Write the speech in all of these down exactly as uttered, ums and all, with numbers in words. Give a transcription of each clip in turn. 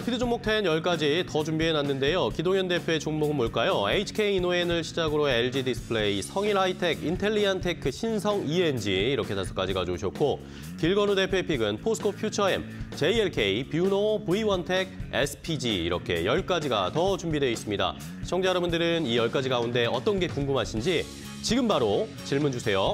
스피드 종목 텐 열 가지 더 준비해놨는데요. 기동현 대표의 종목은 뭘까요? 에이치케이이노엔을 시작으로 엘지 디스플레이, 성일 하이텍, 인텔리안테크, 신성 이엔지 이렇게 다섯 가지 가져오셨고, 길건우 대표의 픽은 포스코 퓨처엠, 제이엘케이, 뷰노, 브이원텍, 에스피지 이렇게 열 가지가 더 준비되어 있습니다. 시청자 여러분들은 이 열 가지 가운데 어떤 게 궁금하신지 지금 바로 질문 주세요.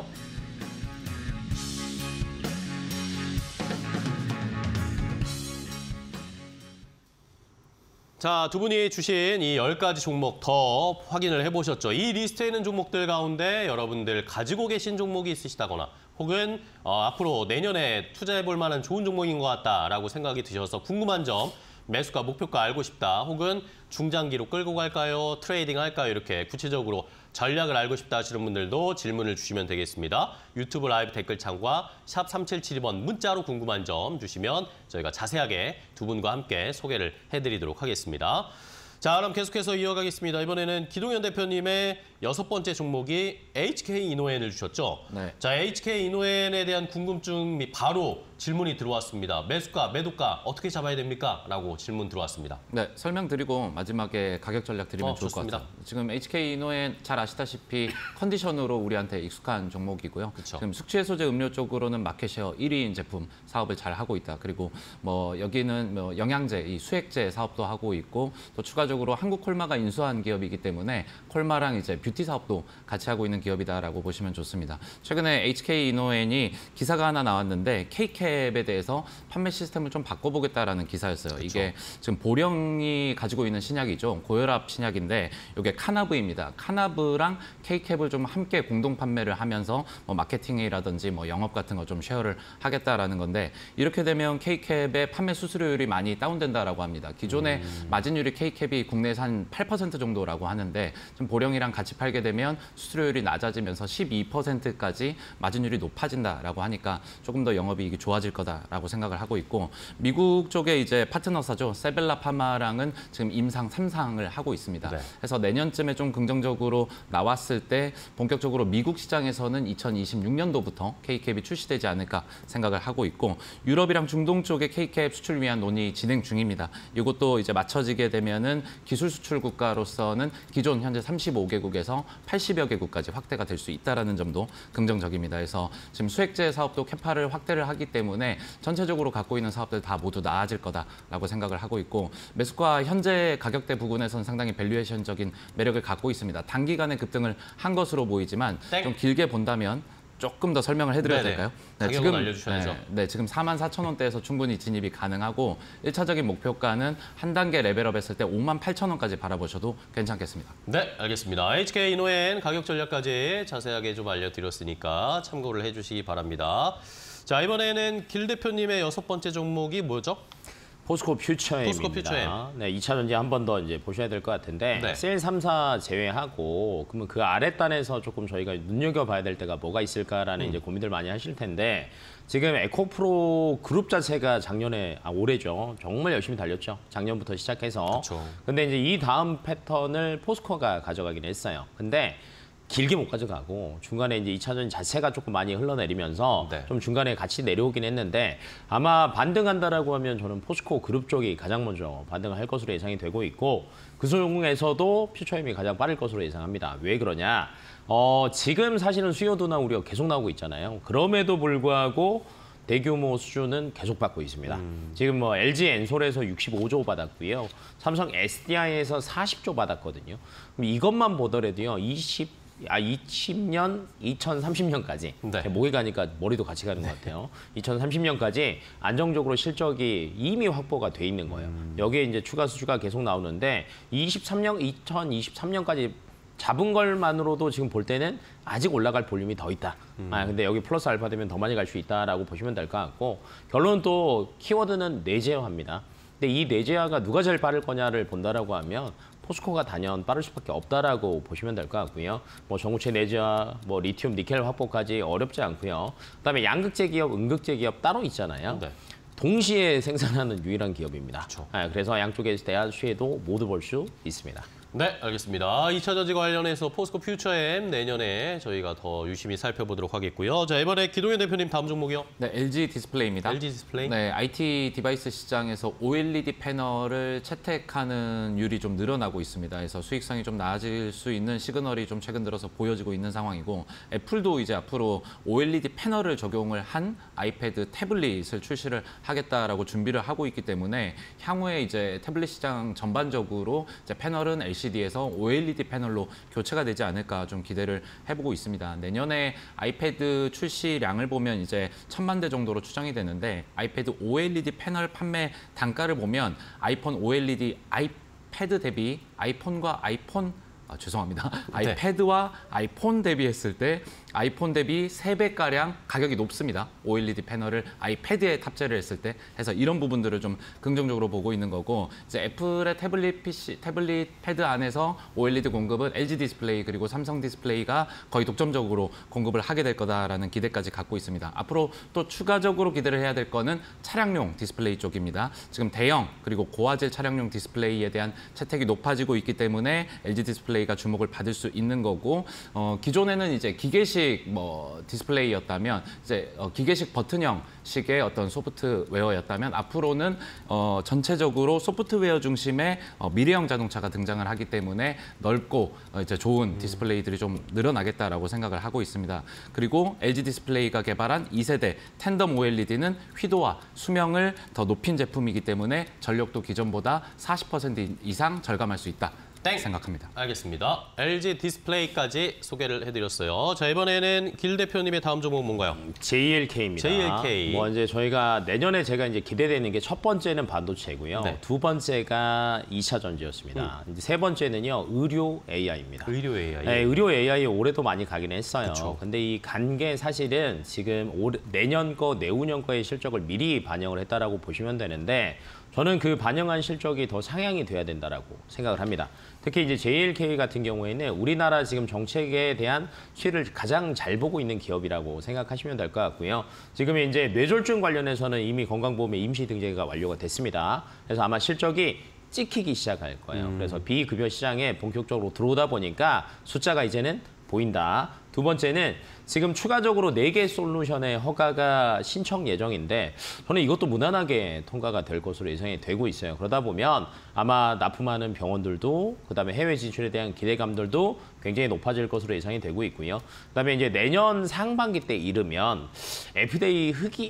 자, 두 분이 주신 이 열 가지 종목 더 확인을 해보셨죠? 이 리스트에 있는 종목들 가운데 여러분들 가지고 계신 종목이 있으시다거나 혹은 어, 앞으로 내년에 투자해볼 만한 좋은 종목인 것 같다라고 생각이 드셔서 궁금한 점, 매수가, 목표가 알고 싶다, 혹은 중장기로 끌고 갈까요? 트레이딩 할까요? 이렇게 구체적으로 전략을 알고 싶다 하시는 분들도 질문을 주시면 되겠습니다. 유튜브 라이브 댓글창과 샵 삼칠칠이 번 문자로 궁금한 점 주시면 저희가 자세하게 두 분과 함께 소개를 해드리도록 하겠습니다. 자, 그럼 계속해서 이어가겠습니다. 이번에는 기동현 대표님의 여섯 번째 종목이 에이치케이이노엔을 주셨죠? 네. 자, 에이치케이이노엔에 대한 궁금증이 바로 질문이 들어왔습니다. 매수가, 매도가 어떻게 잡아야 됩니까? 라고 질문 들어왔습니다. 네, 설명드리고 마지막에 가격 전략 드리면 어, 좋을 좋습니다. 것 같아요. 지금 에이치케이이노엔 잘 아시다시피 컨디션으로 우리한테 익숙한 종목이고요. 그쵸. 지금 숙취해소제 음료 쪽으로는 마켓쉐어 일 위인 제품 사업을 잘 하고 있다. 그리고 뭐 여기는 뭐 영양제, 이 수액제 사업도 하고 있고, 또 추가적으로 한국 콜마가 인수한 기업이기 때문에 콜마랑 이제 뷰티 사업도 같이 하고 있는 기업이다라고 보시면 좋습니다. 최근에 에이치케이이노엔이 기사가 하나 나왔는데 K캡에 대해서 판매 시스템을 좀 바꿔보겠다라는 기사였어요. 그쵸. 이게 지금 보령이 가지고 있는 신약이죠. 고혈압 신약인데 이게 카나브입니다. 카나브랑 K캡을 좀 함께 공동 판매를 하면서 뭐 마케팅이라든지 뭐 영업 같은 거 좀 쉐어를 하겠다라는 건데, 이렇게 되면 K캡의 판매 수수료율이 많이 다운된다라고 합니다. 기존에 음. 마진율이 K캡이 국내에서 한 팔 퍼센트 정도라고 하는데, 좀 보령이랑 같이 팔게 되면 수수료율이 낮아지면서 십이 퍼센트까지 마진율이 높아진다라고 하니까 조금 더 영업이익이 좋아질 거다라고 생각을 하고 있고, 미국 쪽에 이제 파트너사죠. 세벨라 파마랑은 지금 임상 삼 상을 하고 있습니다. 네. 그래서 내년쯤에 좀 긍정적으로 나왔을 때 본격적으로 미국 시장에서는 이천이십육 년도부터 K캡이 출시되지 않을까 생각을 하고 있고, 유럽이랑 중동 쪽에 K캡 수출 위한 논의 진행 중입니다. 이것도 이제 맞춰지게 되면은 기술 수출 국가로서는 기존 현재 삼십오 개국에서 팔십여 개국까지 확대가 될 수 있다라는 점도 긍정적입니다. 그래서 지금 수액제 사업도 캐파를 확대를 하기 때문에 전체적으로 갖고 있는 사업들 다 모두 나아질 거다라고 생각을 하고 있고, 매수가 현재 가격대 부근에서는 상당히 밸류에이션적인 매력을 갖고 있습니다. 단기간에 급등을 한 것으로 보이지만 땡. 좀 길게 본다면 조금 더 설명을 해드려야 네네. 될까요? 네, 지금 알려주셔야죠. 네, 네, 지금 사만 사천 원대에서 충분히 진입이 가능하고, 일 차적인 목표가는 한 단계 레벨업했을 때 오만 팔천 원까지 바라보셔도 괜찮겠습니다. 네, 알겠습니다. 에이치케이이노엔 가격 전략까지 자세하게 좀 알려드렸으니까 참고를 해주시기 바랍니다. 자, 이번에는 길 대표님의 여섯 번째 종목이 뭐죠? 포스코 퓨처엠입니다. 포스코 퓨처엠. 네, 이 차 전지 한 번 더 이제 보셔야 될 것 같은데, 네. 셀 삼 사 제외하고 그러면 그 아랫단에서 조금 저희가 눈여겨봐야 될 때가 뭐가 있을까라는 음. 이제 고민들 많이 하실 텐데, 지금 에코프로 그룹 자체가 작년에 아 올해죠. 정말 열심히 달렸죠. 작년부터 시작해서. 그쵸. 근데 이제 이 다음 패턴을 포스코가 가져가긴 했어요. 근데 길게 못 가져가고 중간에 이제 이 차전 자체가 조금 많이 흘러내리면서 네. 좀 중간에 같이 내려오긴 했는데, 아마 반등한다라고 하면 저는 포스코 그룹 쪽이 가장 먼저 반등을 할 것으로 예상이 되고 있고, 그 중에서도 퓨처엠이 가장 빠를 것으로 예상합니다. 왜 그러냐? 어, 지금 사실은 수요도나 우려가 계속 나오고 있잖아요. 그럼에도 불구하고 대규모 수주는 계속 받고 있습니다. 음. 지금 뭐 엘지 엔솔에서 육십오 조 받았고요. 삼성 에스디아이에서 사십 조 받았거든요. 그럼 이것만 보더라도요. 이십 아, 이십 년, 이천삼십 년까지. 네. 목에 가니까 머리도 같이 가는 것 같아요. 이천삼십 년까지 안정적으로 실적이 이미 확보가 돼 있는 거예요. 음. 여기에 이제 추가 수주가 계속 나오는데, 이십삼 년, 이천이십삼 년까지 잡은 것만으로도 지금 볼 때는 아직 올라갈 볼륨이 더 있다. 음. 아, 근데 여기 플러스 알파 되면 더 많이 갈 수 있다라고 보시면 될 것 같고, 결론은 또 키워드는 내재화입니다. 근데 이 내재화가 누가 제일 빠를 거냐를 본다라고 하면 포스코가 단연 빠를 수밖에 없다라고 보시면 될 것 같고요. 뭐 전구체 내재화, 뭐 리튬, 니켈 확보까지 어렵지 않고요. 그다음에 양극재 기업, 음극재 기업 따로 있잖아요. 네. 동시에 생산하는 유일한 기업입니다. 아, 그래서 양쪽에 대한 수혜도 모두 볼 수 있습니다. 네, 알겠습니다. 이 차 전지 관련해서 포스코 퓨처엠 내년에 저희가 더 유심히 살펴보도록 하겠고요. 자, 이번에 기동현 대표님 다음 종목이요. 네, 엘지 디스플레이입니다. 엘지 디스플레이. 네, 아이티 디바이스 시장에서 오엘이디 패널을 채택하는 율이 좀 늘어나고 있습니다. 그래서 수익성이 좀 나아질 수 있는 시그널이 좀 최근 들어서 보여지고 있는 상황이고, 애플도 이제 앞으로 오엘이디 패널을 적용을 한 아이패드 태블릿을 출시를 하겠다라고 준비를 하고 있기 때문에 향후에 이제 태블릿 시장 전반적으로 이제 패널은 엘시디에서 오엘이디 패널로 교체가 되지 않을까 좀 기대를 해보고 있습니다. 내년에 아이패드 출시량을 보면 이제 천만 대 정도로 추정이 되는데, 아이패드 오엘이디 패널 판매 단가를 보면 아이폰 오엘이디 아이패드 대비 아이폰과 아이폰 아, 죄송합니다. 아이패드와 아이폰 대비했을 때 아이폰 대비 세 배가량 가격이 높습니다. 오엘이디 패널을 아이패드에 탑재를 했을 때. 해서 이런 부분들을 좀 긍정적으로 보고 있는 거고, 이제 애플의 태블릿 피씨, 태블릿 패드 안에서 오엘이디 공급은 엘지 디스플레이 그리고 삼성 디스플레이가 거의 독점적으로 공급을 하게 될 거다라는 기대까지 갖고 있습니다. 앞으로 또 추가적으로 기대를 해야 될 거는 차량용 디스플레이 쪽입니다. 지금 대형 그리고 고화질 차량용 디스플레이에 대한 채택이 높아지고 있기 때문에 엘지 디스플레이가 주목을 받을 수 있는 거고, 어, 기존에는 이제 기계식 뭐 디스플레이였다면 이제 어, 기계식 버튼형식의 어떤 소프트웨어였다면, 앞으로는 어, 전체적으로 소프트웨어 중심의 어, 미래형 자동차가 등장을 하기 때문에 넓고 어, 이제 좋은 디스플레이들이 좀 늘어나겠다라고 생각을 하고 있습니다. 그리고 엘지 디스플레이가 개발한 이 세대 텐덤 오엘이디는 휘도와 수명을 더 높인 제품이기 때문에 전력도 기존보다 사십 퍼센트 이상 절감할 수 있다. 땡. 생각합니다. 알겠습니다. 엘지 디스플레이까지 소개를 해드렸어요. 자, 이번에는 길 대표님의 다음 종목은 뭔가요? 제이엘케이입니다. 제이엘케이. 뭐 이제 저희가 내년에 제가 이제 기대되는 게 첫 번째는 반도체고요. 네. 두 번째가 이 차 전지였습니다. 음. 이제 세 번째는요, 의료 에이아이입니다. 의료 에이아이. 네, 의료 에이아이 올해도 많이 가긴 했어요. 그쵸. 근데 이 간 게 사실은 지금 올해, 내년 거, 내후년 거의 실적을 미리 반영을 했다라고 보시면 되는데, 저는 그 반영한 실적이 더 상향이 돼야 된다라고 생각을 합니다. 특히 이제 제이엘케이 같은 경우에는 우리나라 지금 정책에 대한 수혜를 가장 잘 보고 있는 기업이라고 생각하시면 될 것 같고요. 지금 이제 뇌졸중 관련해서는 이미 건강보험의 임시 등재가 완료가 됐습니다. 그래서 아마 실적이 찍히기 시작할 거예요. 음. 그래서 비급여 시장에 본격적으로 들어오다 보니까 숫자가 이제는 보인다. 두 번째는 지금 추가적으로 네 개 솔루션의 허가가 신청 예정인데, 저는 이것도 무난하게 통과가 될 것으로 예상이 되고 있어요. 그러다 보면 아마 납품하는 병원들도, 그다음에 해외 진출에 대한 기대감들도 굉장히 높아질 것으로 예상이 되고 있고요. 그다음에 이제 내년 상반기 때 이르면 에프디에이 흑이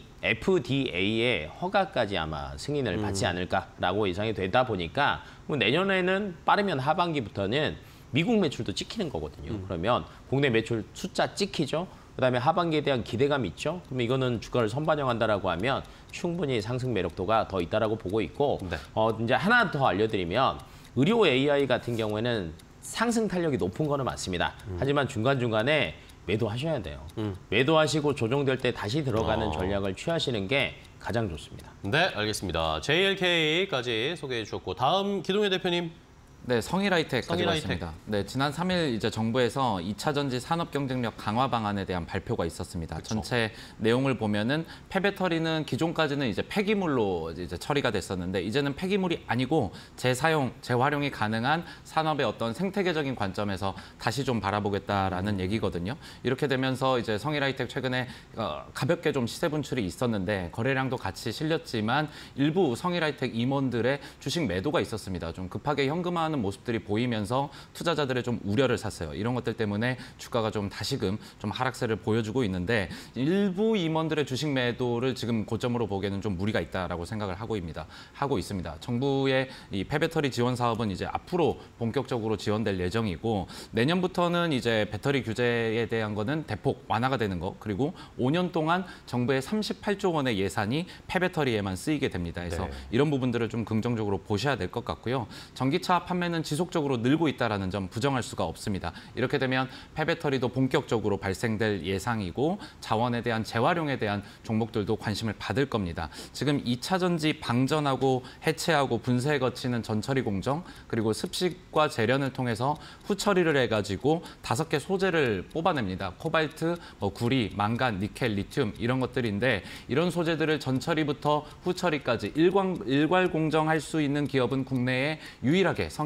에프디에이의 허가까지 아마 승인을 받지 않을까라고 예상이 되다 보니까, 뭐 내년에는 빠르면 하반기부터는 미국 매출도 찍히는 거거든요. 음. 그러면 국내 매출 숫자 찍히죠. 그다음에 하반기에 대한 기대감이 있죠. 그러면 이거는 주가를 선반영한다라고 하면 충분히 상승 매력도가 더 있다라고 보고 있고, 네. 어, 이제 하나 더 알려드리면 의료 에이아이 같은 경우에는 상승 탄력이 높은 거는 맞습니다. 음. 하지만 중간중간에 매도하셔야 돼요. 음. 매도하시고 조정될 때 다시 들어가는 어. 전략을 취하시는 게 가장 좋습니다. 네, 알겠습니다. 제이엘케이까지 소개해 주셨고, 다음 기동현 대표님. 네, 성일하이텍 성일 가져왔습니다. 네, 지난 삼 일 이제 정부에서 이 차 전지 산업 경쟁력 강화 방안에 대한 발표가 있었습니다. 그쵸. 전체 내용을 보면은 폐배터리는 기존까지는 이제 폐기물로 이제 처리가 됐었는데, 이제는 폐기물이 아니고 재사용, 재활용이 가능한 산업의 어떤 생태계적인 관점에서 다시 좀 바라보겠다라는 음. 얘기거든요. 이렇게 되면서 이제 성일하이텍 최근에 어, 가볍게 좀 시세 분출이 있었는데 거래량도 같이 실렸지만 일부 성일하이텍 임원들의 주식 매도가 있었습니다. 좀 급하게 현금화하는 모습들이 보이면서 투자자들의 좀 우려를 샀어요. 이런 것들 때문에 주가가 좀 다시금 좀 하락세를 보여주고 있는데, 일부 임원들의 주식 매도를 지금 고점으로 보기에는 좀 무리가 있다라고 생각을 하고 있습니다. 하고 있습니다. 정부의 이 폐배터리 지원 사업은 이제 앞으로 본격적으로 지원될 예정이고, 내년부터는 이제 배터리 규제에 대한 거는 대폭 완화가 되는 거, 그리고 오 년 동안 정부의 삼십팔조 원의 예산이 폐배터리에만 쓰이게 됩니다. 그래서 네. 이런 부분들을 좀 긍정적으로 보셔야 될 것 같고요. 전기차 판매는 지속적으로 늘고 있다는 점 부정할 수가 없습니다. 이렇게 되면 폐배터리도 본격적으로 발생될 예상이고, 자원에 대한 재활용에 대한 종목들도 관심을 받을 겁니다. 지금 이 차 전지 방전하고 해체하고 분쇄에 거치는 전처리 공정, 그리고 습식과 재련을 통해서 후처리를 해가지고 다섯 개 소재를 뽑아냅니다. 코발트, 뭐 구리, 망간, 니켈, 리튬 이런 것들인데, 이런 소재들을 전처리부터 후처리까지 일괄, 일괄 공정할 수 있는 기업은 국내에 유일하게 성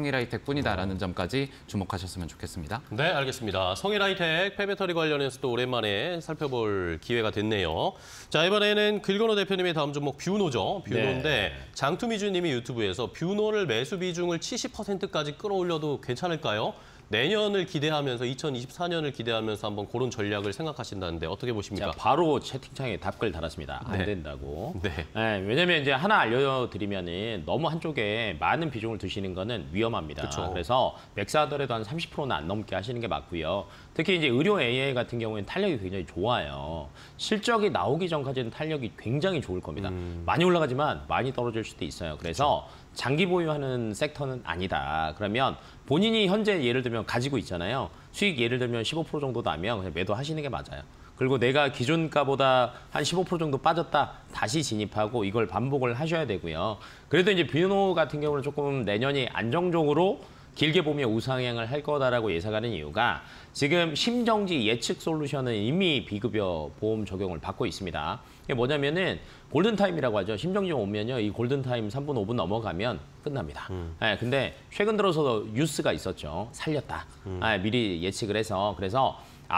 성일하이텍뿐이다라는 점까지 주목하셨으면 좋겠습니다. 네, 알겠습니다. 성일하이텍 폐배터리 관련해서도 오랜만에 살펴볼 기회가 됐네요. 자, 이번에는 길건호 대표님의 다음 종목 뷰노죠. 뷰노인데 네. 장투미주님이 유튜브에서 뷰노를 매수 비중을 칠십 퍼센트까지 끌어올려도 괜찮을까요? 내년을 기대하면서 이천이십사 년을 기대하면서 한번 그런 전략을 생각하신다는데 어떻게 보십니까? 제가 바로 채팅창에 답글 달았습니다. 안 네. 된다고. 네. 네, 왜냐면 이제 하나 알려드리면은 너무 한쪽에 많은 비중을 두시는 거는 위험합니다. 그쵸. 그래서 맥스하더라도 한 삼십 퍼센트는 안 넘게 하시는 게 맞고요. 특히 이제 의료 에이아이 같은 경우에는 탄력이 굉장히 좋아요. 실적이 나오기 전까지는 탄력이 굉장히 좋을 겁니다. 음. 많이 올라가지만 많이 떨어질 수도 있어요. 그래서 장기 보유하는 섹터는 아니다. 그러면 본인이 현재 예를 들면 가지고 있잖아요. 수익 예를 들면 십오 퍼센트 정도 나면 그냥 매도하시는 게 맞아요. 그리고 내가 기준가보다 한 십오 퍼센트 정도 빠졌다 다시 진입하고 이걸 반복을 하셔야 되고요. 그래도 이제 뷰노 같은 경우는 조금 내년이 안정적으로 길게 보면 우상향을 할 거다라고 예상하는 이유가 지금 심정지 예측 솔루션은 이미 비급여 보험 적용을 받고 있습니다. 이게 뭐냐면은 골든타임이라고 하죠. 심정지 오면요. 이 골든타임 삼 분, 오 분 넘어가면 끝납니다. 음. 네, 근데 최근 들어서 뉴스가 있었죠. 살렸다. 음. 네, 미리 예측을 해서. 그래서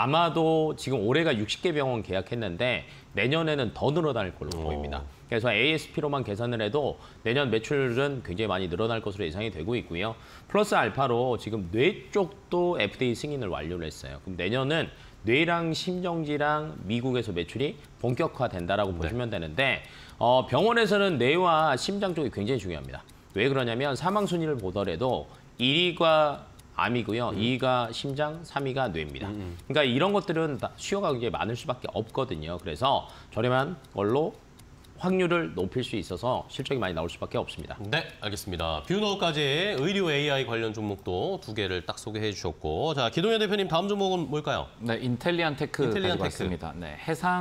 아마도 지금 올해가 육십 개 병원 계약했는데 내년에는 더 늘어날 걸로 오. 보입니다. 그래서 에이에스피로만 계산을 해도 내년 매출은 굉장히 많이 늘어날 것으로 예상이 되고 있고요. 플러스 알파로 지금 뇌 쪽도 에프디에이 승인을 완료를 했어요. 그럼 내년은 뇌랑 심정지랑 미국에서 매출이 본격화된다라고 네. 보시면 되는데 어, 병원에서는 뇌와 심장 쪽이 굉장히 중요합니다. 왜 그러냐면 사망 순위를 보더라도 일 위가 암이고요. 음. 이 위가 심장, 삼 위가 뇌입니다. 음. 그러니까 이런 것들은 다 수요가 굉장히 많을 수밖에 없거든요. 그래서 저렴한 걸로 확률을 높일 수 있어서 실적이 많이 나올 수밖에 없습니다. 네, 알겠습니다. 뷰노까지 의료 에이아이 관련 종목도 두 개를 딱 소개해 주셨고, 자 기동현 대표님 다음 종목은 뭘까요? 네, 인텔리안 테크 인텔리안 가지고 왔습니다. 네,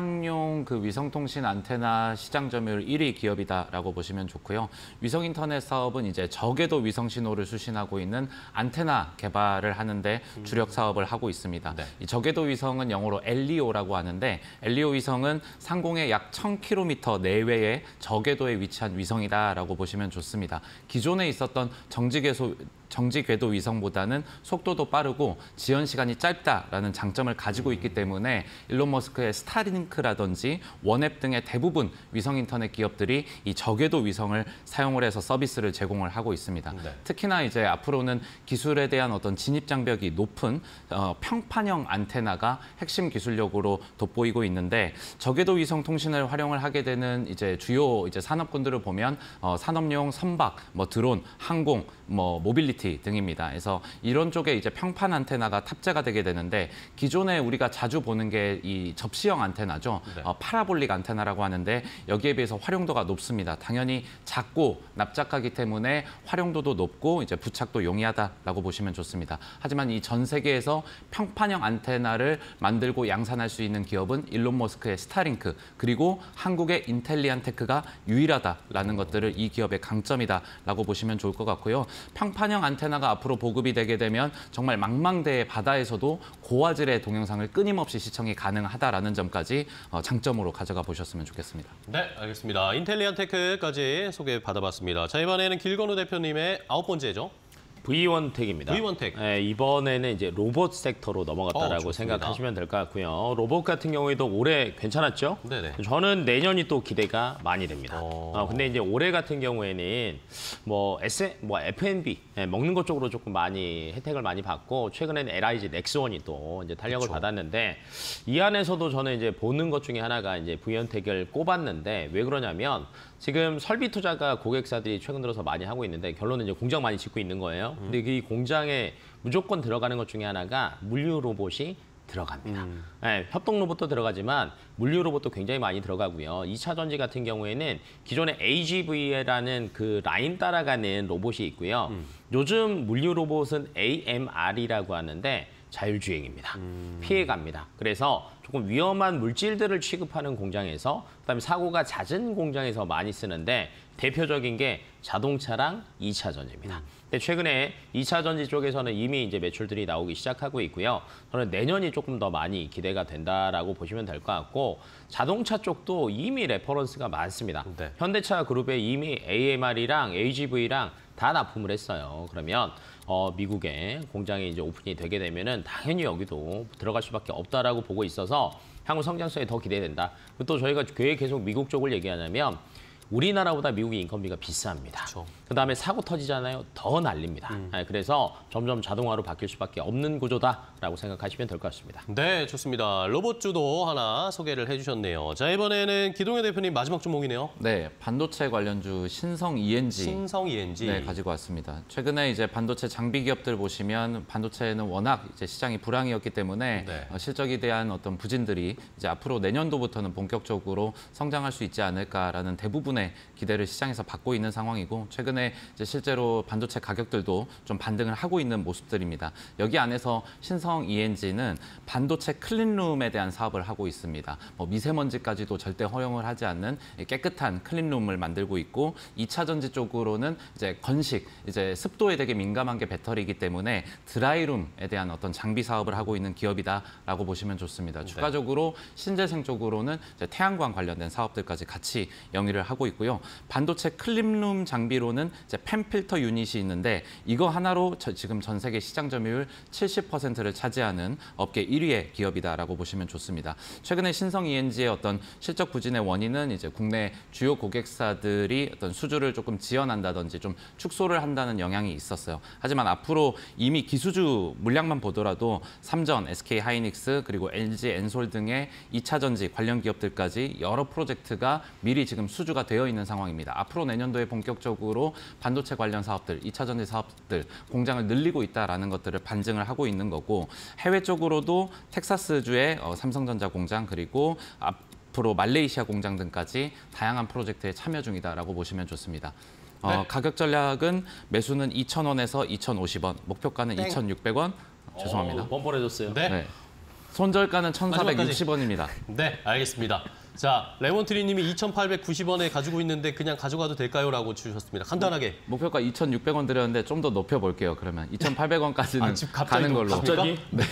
해상용 그 위성통신 안테나 시장 점유율 일 위 기업이다라고 보시면 좋고요. 위성 인터넷 사업은 이제 저궤도 위성 신호를 수신하고 있는 안테나 개발을 하는데 주력 사업을 하고 있습니다. 네. 이 저궤도 위성은 영어로 엘리오라고 하는데 엘리오 위성은 상공의 약 천 킬로미터 내외 의 저궤도에 위치한 위성이다라고 보시면 좋습니다. 기존에 있었던 정지궤도 정지 궤도 위성보다는 속도도 빠르고 지연 시간이 짧다라는 장점을 가지고 있기 때문에 일론 머스크의 스타링크라든지 원앱 등의 대부분 위성 인터넷 기업들이 이 저궤도 위성을 사용을 해서 서비스를 제공을 하고 있습니다. 네. 특히나 이제 앞으로는 기술에 대한 어떤 진입 장벽이 높은 어, 평판형 안테나가 핵심 기술력으로 돋보이고 있는데 저궤도 위성 통신을 활용을 하게 되는 이제 주요 이제 산업군들을 보면 어, 산업용 선박, 뭐 드론, 항공, 뭐 모빌리티 등입니다. 그래서 이런 쪽에 이제 평판 안테나가 탑재가 되게 되는데 기존에 우리가 자주 보는 게 이 접시형 안테나죠. 네. 어, 파라볼릭 안테나라고 하는데 여기에 비해서 활용도가 높습니다. 당연히 작고 납작하기 때문에 활용도도 높고 이제 부착도 용이하다라고 보시면 좋습니다. 하지만 이 전 세계에서 평판형 안테나를 만들고 양산할 수 있는 기업은 일론 머스크의 스타링크 그리고 한국의 인텔리안 테크가 유일하다라는 것들을 이 기업의 강점이다라고 보시면 좋을 것 같고요. 평판형 안테나가 앞으로 보급이 되게 되면 정말 망망대해 바다에서도 고화질의 동영상을 끊임없이 시청이 가능하다라는 점까지 장점으로 가져가 보셨으면 좋겠습니다. 네, 알겠습니다. 인텔리안 테크까지 소개받아봤습니다. 자, 이번에는 길건우 대표님의 아홉 번째죠. 브이원텍입니다. 브이원텍. 네, 이번에는 이제 로봇 섹터로 넘어갔다라고 어, 생각하시면 될 것 같고요. 로봇 같은 경우에도 올해 괜찮았죠? 네네. 저는 내년이 또 기대가 많이 됩니다. 어... 어, 근데 이제 올해 같은 경우에는 뭐 에스, 뭐 에프앤비 네, 먹는 것 쪽으로 조금 많이 혜택을 많이 받고 최근에는 엘아이지 넥스원이 또 이제 탄력을 그쵸. 받았는데 이 안에서도 저는 이제 보는 것 중에 하나가 이제 브이원텍을 꼽았는데 왜 그러냐면 지금 설비 투자가 고객사들이 최근 들어서 많이 하고 있는데 결론은 이제 공장 많이 짓고 있는 거예요. 근데 이 공장에 무조건 들어가는 것 중에 하나가 물류 로봇이 들어갑니다. 음. 네, 협동 로봇도 들어가지만 물류 로봇도 굉장히 많이 들어가고요. 이 차 전지 같은 경우에는 기존의 에이지브이라는 그 라인 따라가는 로봇이 있고요. 음. 요즘 물류 로봇은 에이엠알이라고 하는데 자율주행입니다. 음. 피해갑니다. 그래서 조금 위험한 물질들을 취급하는 공장에서 그다음에 사고가 잦은 공장에서 많이 쓰는데 대표적인 게 자동차랑 이 차 전지입니다. 음. 근데 최근에 이 차 전지 쪽에서는 이미 이제 매출들이 나오기 시작하고 있고요. 저는 내년이 조금 더 많이 기대가 된다라고 보시면 될 것 같고 자동차 쪽도 이미 레퍼런스가 많습니다. 네. 현대차 그룹에 이미 에이엠알이랑 에이지브이랑 다 납품을 했어요. 그러면 어, 미국에 공장이 이제 오픈이 되게 되면은 당연히 여기도 들어갈 수밖에 없다라고 보고 있어서 향후 성장성에 더 기대된다. 또 저희가 왜 계속 미국 쪽을 얘기하냐면 우리나라보다 미국의 인건비가 비쌉니다. 그렇죠. 그다음에 사고 터지잖아요. 더 날립니다. 음. 네, 그래서 점점 자동화로 바뀔 수밖에 없는 구조다라고 생각하시면 될 것 같습니다. 네, 좋습니다. 로봇주도 하나 소개를 해주셨네요. 자, 이번에는 기동현 대표님 마지막 종목이네요. 네, 반도체 관련주 신성 이엔지. 신성 이엔지. 네, 가지고 왔습니다. 최근에 이제 반도체 장비 기업들 보시면 반도체는 워낙 이제 시장이 불황이었기 때문에 네. 어, 실적에 대한 어떤 부진들이 이제 앞으로 내년도부터는 본격적으로 성장할 수 있지 않을까라는 대부분의 기대를 시장에서 받고 있는 상황이고 최근에 이제 실제로 반도체 가격들도 좀 반등을 하고 있는 모습들입니다. 여기 안에서 신성 이엔지는 반도체 클린룸에 대한 사업을 하고 있습니다. 뭐 미세먼지까지도 절대 허용을 하지 않는 깨끗한 클린룸을 만들고 있고 이 차 전지 쪽으로는 이제 건식, 이제 습도에 되게 민감한 게 배터리이기 때문에 드라이룸에 대한 어떤 장비 사업을 하고 있는 기업이다라고 보시면 좋습니다. 추가적으로 신재생 쪽으로는 이제 태양광 관련된 사업들까지 같이 영위를 하고 있고요. 반도체 클린룸 장비로는 이제 펜 필터 유닛이 있는데 이거 하나로 저, 지금 전 세계 시장 점유율 칠십 퍼센트를 차지하는 업계 일 위의 기업이다라고 보시면 좋습니다. 최근에 신성 이엔지의 어떤 실적 부진의 원인은 이제 국내 주요 고객사들이 어떤 수주를 조금 지연한다든지 좀 축소를 한다는 영향이 있었어요. 하지만 앞으로 이미 기수주 물량만 보더라도 삼전, 에스케이하이닉스 그리고 엘지 엔솔 등의 이 차 전지 관련 기업들까지 여러 프로젝트가 미리 지금 수주가 되어 있는 상황입니다. 앞으로 내년도에 본격적으로 반도체 관련 사업들, 이 차 전지 사업들 공장을 늘리고 있다라는 것들을 반증을 하고 있는 거고 해외 쪽으로도 텍사스주의 어, 삼성전자 공장 그리고 앞으로 말레이시아 공장 등까지 다양한 프로젝트에 참여 중이다라고 보시면 좋습니다. 어, 네. 가격 전략은 매수는 이천 원에서 이천오십 원, 목표가는 땡. 이천육백 원. 죄송합니다. 오, 뻔뻔해졌어요. 네. 네. 손절가는 천사백육십 원입니다. 네, 알겠습니다. 자, 레몬트리님이 이천팔백구십 원에 가지고 있는데 그냥 가져가도 될까요? 라고 주셨습니다. 간단하게. 목표가 이천육백 원 드렸는데 좀 더 높여볼게요. 그러면 이천팔백 원까지는 아, 지금 갑자기 가는 걸로. 갑자기? 네.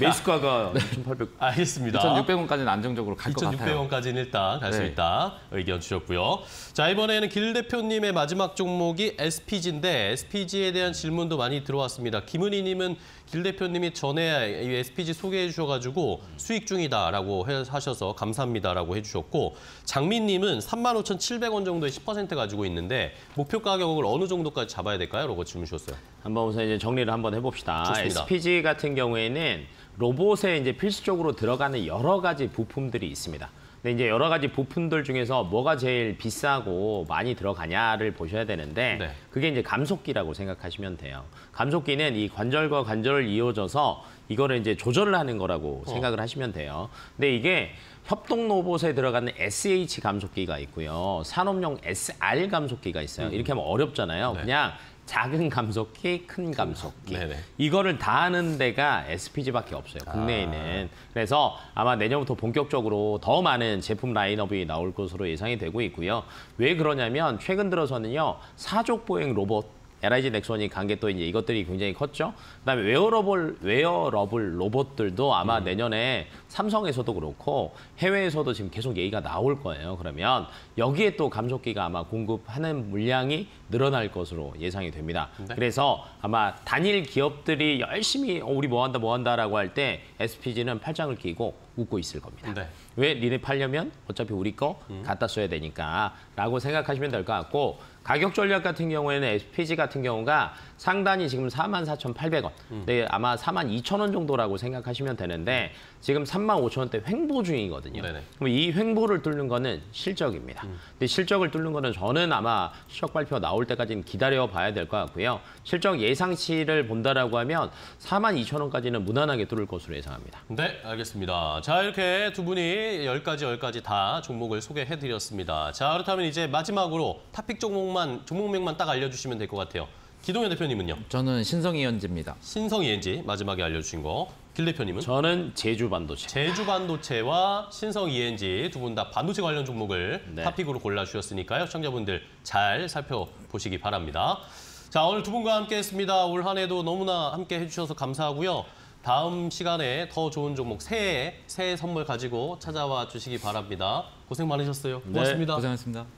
매수가가 이천팔백. 알겠습니다. 이천육백 원까지는 안정적으로 갈 것 같아요. 이천육백 원까지는 일단 갈 수 네. 있다 의견 주셨고요. 자, 이번에는 길 대표님의 마지막 종목이 에스피지인데 에스피지에 대한 질문도 많이 들어왔습니다. 김은희님은 길 대표님이 전에 이 에스피지 소개해 주셔가지고 수익 중이다라고 해- 하셔서 감사합니다라고 해주셨고 장민님은 삼만 오천칠백 원 정도의 십 퍼센트 가지고 있는데 목표 가격을 어느 정도까지 잡아야 될까요? 라고 질문 주셨어요. 한번 우선 이제 정리를 한번 해봅시다. 좋습니다. 에스피지 같은 경우에는 로봇에 이제 필수적으로 들어가는 여러 가지 부품들이 있습니다. 근데 이제 여러 가지 부품들 중에서 뭐가 제일 비싸고 많이 들어가냐를 보셔야 되는데 네. 그게 이제 감속기라고 생각하시면 돼요. 감속기는 이 관절과 관절을 이어져서 이거를 이제 조절을 하는 거라고 어. 생각을 하시면 돼요. 근데 이게 협동 로봇에 들어가는 에스에이치 감속기가 있고요. 산업용 에스알 감속기가 있어요. 이렇게 하면 어렵잖아요. 네. 그냥 작은 감속기, 큰 감속기. 네네. 이거를 다 하는 데가 에스피지밖에 없어요. 국내에는. 그래서 아마 내년부터 본격적으로 더 많은 제품 라인업이 나올 것으로 예상이 되고 있고요. 왜 그러냐면 최근 들어서는요. 사족 보행 로봇 엘아이지 넥슨이 간 게 또 이제 이것들이 굉장히 컸죠. 그다음에 웨어러블 웨어러블 로봇들도 아마 음. 내년에 삼성에서도 그렇고 해외에서도 지금 계속 얘기가 나올 거예요. 그러면 여기에 또 감속기가 아마 공급하는 물량이 늘어날 것으로 예상이 됩니다. 네. 그래서 아마 단일 기업들이 열심히 어, 우리 뭐 한다 뭐 한다라고 할 때 에스피지는 팔짱을 끼고 웃고 있을 겁니다. 네. 왜 니네 팔려면 어차피 우리 거 갖다 써야 되니까 라고 생각하시면 될 것 같고 가격 전략 같은 경우에는 에스피지 같은 경우가 상단이 지금 사만 사천팔백 원. 네, 아마 사만 이천 원 정도라고 생각하시면 되는데 지금 삼만 오천 원대 횡보 중이거든요. 네네. 그럼 이 횡보를 뚫는 거는 실적입니다. 근데 실적을 뚫는 거는 저는 아마 실적 발표 나올 때까지는 기다려 봐야 될 것 같고요. 실적 예상치를 본다라고 하면 사만 이천 원까지는 무난하게 뚫을 것으로 예상합니다. 네, 알겠습니다. 자, 이렇게 두 분이 열 가지, 열 가지 다 종목을 소개해드렸습니다. 자, 그렇다면 이제 마지막으로 탑픽 종목만, 종목명만 딱 알려주시면 될 것 같아요. 기동현 대표님은요? 저는 신성이엔지입니다. 신성이엔지 마지막에 알려주신 거. 길 대표님은? 저는 제주 반도체. 제주 반도체와 신성 이엔지 두 분 다 반도체 관련 종목을 네. 탑픽으로 골라주셨으니까요. 시청자분들 잘 살펴보시기 바랍니다. 자, 오늘 두 분과 함께했습니다. 올 한 해도 너무나 함께 해주셔서 감사하고요. 다음 시간에 더 좋은 종목, 새해, 새해 선물 가지고 찾아와 주시기 바랍니다. 고생 많으셨어요. 고맙습니다. 고생하셨습니다.